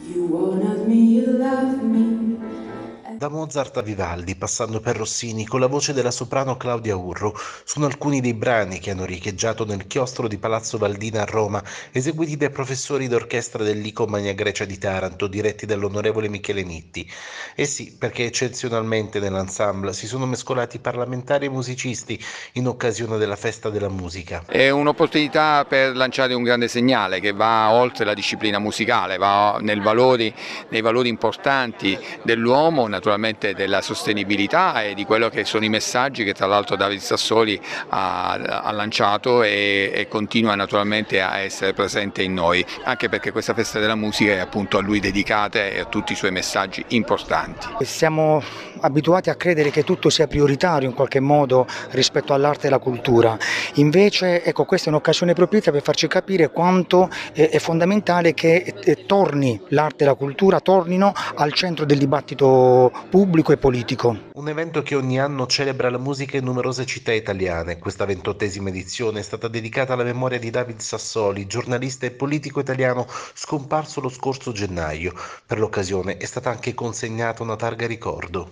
You wanted me, you loved me. Da Mozart a Vivaldi, passando per Rossini, con la voce della soprano Claudia Urro, sono alcuni dei brani che hanno riecheggiato nel chiostro di Palazzo Valdina a Roma, eseguiti dai professori d'orchestra del Lico Magna Grecia di Taranto, diretti dall'onorevole Michele Nitti. Eh sì, perché eccezionalmente nell'ensemble si sono mescolati parlamentari e musicisti in occasione della Festa della Musica. È un'opportunità per lanciare un grande segnale che va oltre la disciplina musicale, va nei valori importanti dell'uomo, naturalmente della sostenibilità e di quello che sono i messaggi che tra l'altro David Sassoli ha lanciato e continua naturalmente a essere presente in noi, anche perché questa Festa della Musica è appunto a lui dedicata e a tutti i suoi messaggi importanti. Siamo abituati a credere che tutto sia prioritario in qualche modo rispetto all'arte e alla cultura, invece ecco, questa è un'occasione propizia per farci capire quanto è fondamentale che torni l'arte e la cultura, tornino al centro del dibattito pubblico e politico. Un evento che ogni anno celebra la musica in numerose città italiane. Questa 28ª edizione è stata dedicata alla memoria di David Sassoli, giornalista e politico italiano scomparso lo scorso gennaio. Per l'occasione è stata anche consegnata una targa ricordo.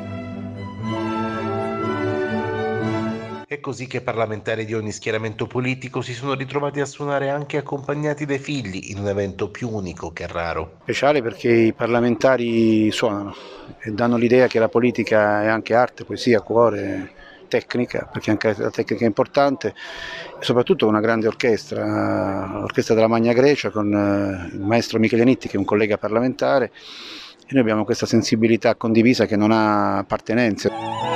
È così che parlamentari di ogni schieramento politico si sono ritrovati a suonare anche accompagnati dai figli, in un evento più unico che raro. Speciale perché i parlamentari suonano e danno l'idea che la politica è anche arte, poesia, cuore, tecnica, perché anche la tecnica è importante, e soprattutto una grande orchestra, l'orchestra della Magna Grecia con il maestro Michele Nitti che è un collega parlamentare, e noi abbiamo questa sensibilità condivisa che non ha appartenenze.